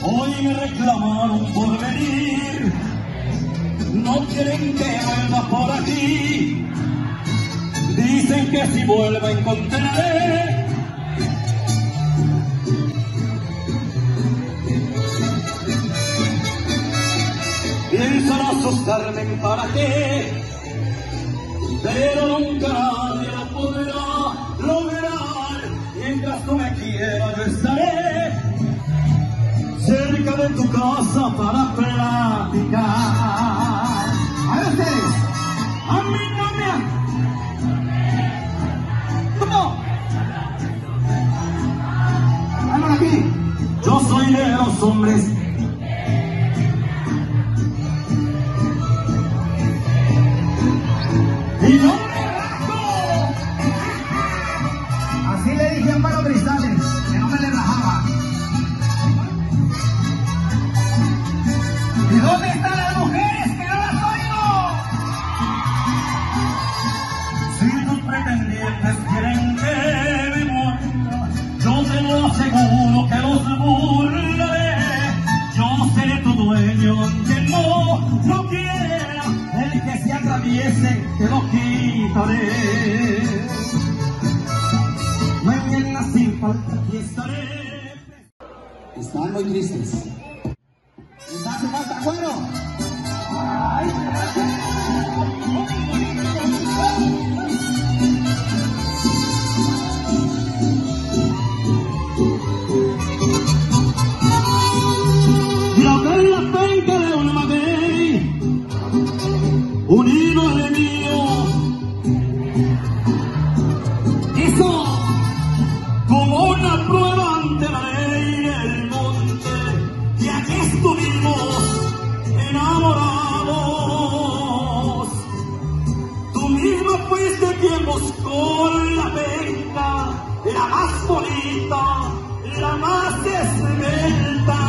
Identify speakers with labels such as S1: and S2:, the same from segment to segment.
S1: Hoy me reclamaron por venir, no quieren que vuelva por aquí. Dicen que si vuelva encontraré piensan asustarme para qué, pero nunca nadie lo podrá lograr. Mientras tú me quieras yo estaré cerca de tu casa para platicar. A ver ustedes, a mí no me han... ¿Cómo? Vámonos aquí. Yo soy de los hombres y no me rajo. Así le dije a Amparo Cristales, que no me le rajaba. ¿Y dónde están las mujeres que no las oigo? Si tus pretendientes quieren que me muera, yo te lo aseguro que los burlaré. Yo seré tu dueño aunque no quiera, el que se atraviese te lo quitaré. Mañana sin falta aquí estaré. Están muy tristes. ¿Les hace falta cuero? ¡Ay, la bella penca de un maguey, un hilo de mío, hizo como una prueba ante la ley del monte, y aquí estuvimos enamorados. Tú misma fuiste quien buscó la penca, la más bonita, la más esbelta,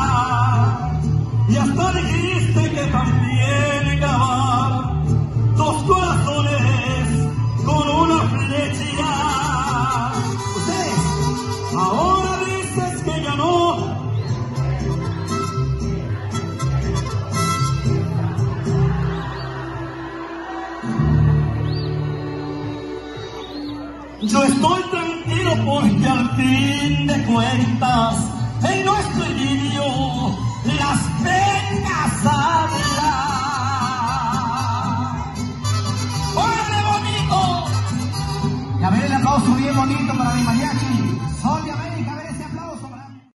S1: y hasta dijiste que también grabara dos corazones con una flecha. Ustedes, ahora dices que ya no. Yo estoy tranquilo porque al fin de cuentas en nuestro idilio las penas hablan. ¡Órale, bonito! Y a ver el aplauso bien bonito para mi mariachi.